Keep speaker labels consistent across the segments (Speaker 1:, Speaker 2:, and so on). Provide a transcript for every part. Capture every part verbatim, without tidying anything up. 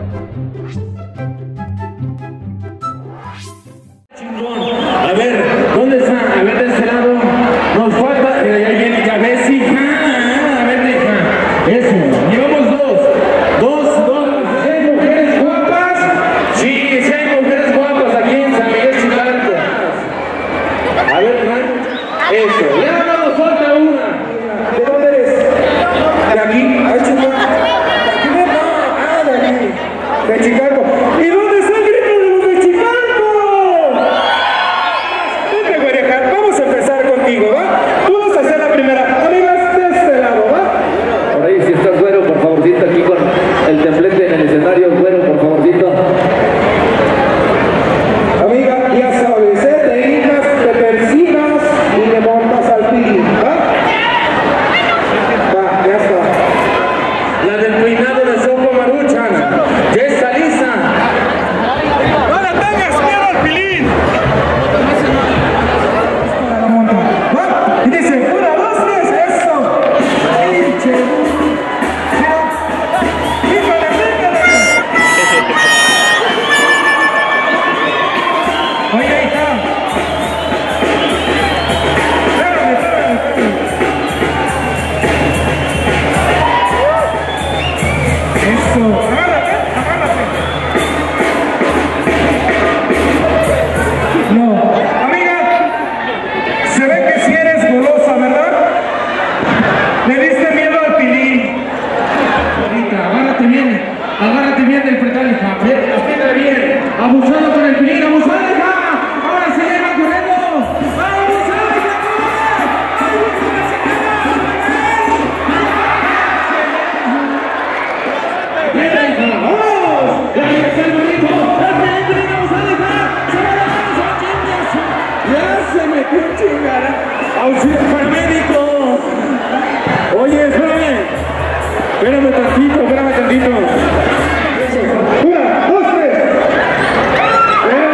Speaker 1: A ver, ¿dónde está? A ver, de este lado. Nos falta. Eh, ahí viene ya. ¿Ves, hija? A ver, hija. Eso. Llevamos dos. Dos, dos. ¿Seis mujeres guapas? Sí, seis mujeres guapas aquí en San Miguel Chicago. A ver, hermano. Eso. Ya no nos falta una. ¿De dónde eres? De aquí. Ay, chico. ¿De aquí no? Ah, de aquí. De Chicago. ¿Y dónde está el grito de los de Chicago? Vamos a empezar contigo, ¿va? Tú vas a hacer la primera. Amigas, de este lado, ¿va?
Speaker 2: Por ahí, si estás güero, por favorcito, aquí con el templete en el escenario, güero, por favorcito.
Speaker 1: Amiga, ya sabes, ¿eh? Te hincas, te persinas y le montas al pilín, ¿va? Va, ya está. La del peinado de sopa maruchan. Ya está lista. ¡No le tengas miedo al pilín! Y dice, una, dos, tres, eso. Pinche. Híjole, híjole. Oye, ahí está. Espérame, espérame, espérame. Eso. Agárrate, agárrate. No. Amiga, se ve que si eres golosa, ¿verdad? Le diste miedo al pilín. Ahorita, agárrate bien. Agárrate bien del pretal, hija. Apriétale bien. Abusado con el pilín, abusado, hija. Ahora sí, va corriendo. Abusado, hija. ¡Bien, hija! ¡Vamos! ¡Ya está el bonito! ¡Hazme el pilín, abusado, hija! ¡Se va la mano, se va a chingar! ¡Ya se metió en chingada! ¡Auxilio paramédico! Oye, espérame. Espérame tantito, espérame tantito. Eso. Una, dos, tres. ¿Eh?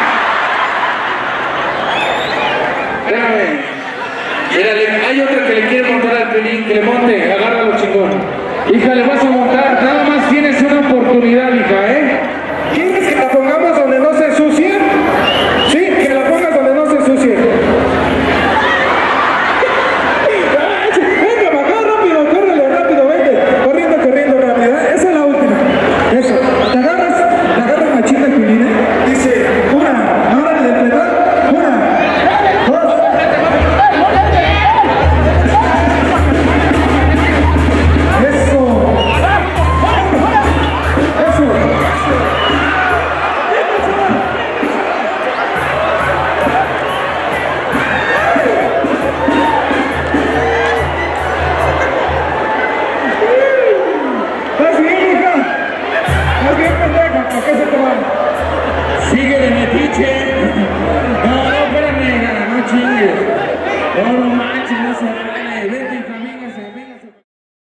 Speaker 1: Espérame. Mírale, hay otra que le quiere montar al pelín, que le monte, agárralo chingón. Hija, le vas a montar, ¿no?